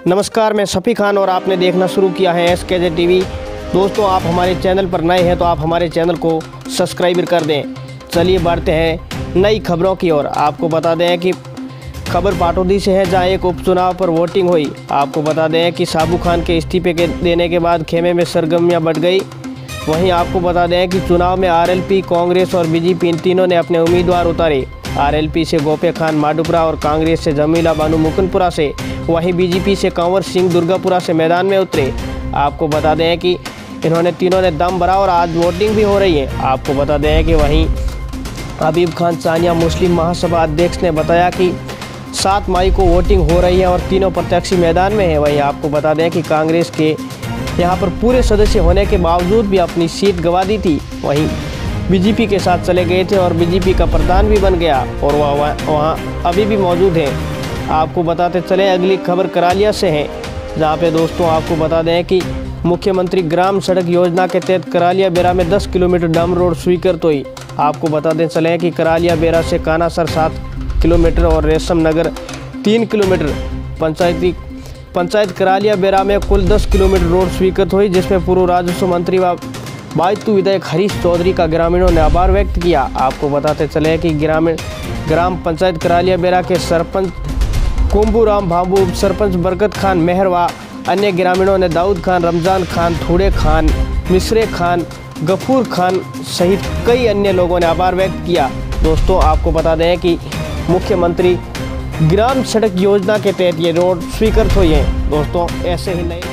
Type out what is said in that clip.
नमस्कार, मैं शफी खान और आपने देखना शुरू किया है SKJ TV। दोस्तों, आप हमारे चैनल पर नए हैं तो आप हमारे चैनल को सब्सक्राइब कर दें। चलिए बढ़ते हैं नई खबरों की ओर। आपको बता दें कि खबर पाटौदी से है, जहां एक उपचुनाव पर वोटिंग हुई। आपको बता दें कि साबू खान के इस्तीफे देने के बाद खेमे में सरगर्मियां बढ़ गई। वहीं आपको बता दें कि चुनाव में RLP, कांग्रेस और BJP इन तीनों ने अपने उम्मीदवार उतारे। RLP से गोपे खान माडुपुरा और कांग्रेस से जमीला बानू मुकुंदपुरा से, वहीं BJP से कंवर सिंह दुर्गापुरा से मैदान में उतरे। आपको बता दें कि इन्होंने तीनों ने दम भरा और आज वोटिंग भी हो रही है। आपको बता दें कि वहीं हबीब खान सानिया मुस्लिम महासभा अध्यक्ष ने बताया कि 7 मई को वोटिंग हो रही है और तीनों प्रत्याशी मैदान में है। वहीं आपको बता दें कि कांग्रेस के यहां पर पूरे सदस्य होने के बावजूद भी अपनी सीट गंवा दी थी। वहीं BJP के साथ चले गए थे और BJP का प्रधान भी बन गया और वहाँ अभी भी मौजूद है। आपको बताते चले अगली खबर करालिया से है, जहाँ पे दोस्तों आपको बता दें कि मुख्यमंत्री ग्राम सड़क योजना के तहत करालिया बेरा में 10 किलोमीटर डम रोड स्वीकृत हुई। आपको बताते चले कि करालिया बेरा से कानासर 7 किलोमीटर और रेशम नगर 3 किलोमीटर पंचायत करालिया बेरा में कुल 10 किलोमीटर रोड स्वीकृत हुई, जिसमें पूर्व राजस्व मंत्री व बायतू विधायक हरीश चौधरी का ग्रामीणों ने आभार व्यक्त किया। आपको बताते चले कि ग्राम पंचायत करालिया बेरा के सरपंच कुंबू राम भाबू, उप सरपंच बरकत खान मेहर व अन्य ग्रामीणों ने दाऊद खान, रमजान खान, थूड़े खान, मिसरे खान, गफूर खान सहित कई अन्य लोगों ने आभार व्यक्त किया। दोस्तों, आपको बता दें कि मुख्यमंत्री ग्राम सड़क योजना के तहत ये रोड स्वीकृत हुई है। दोस्तों, ऐसे ही नए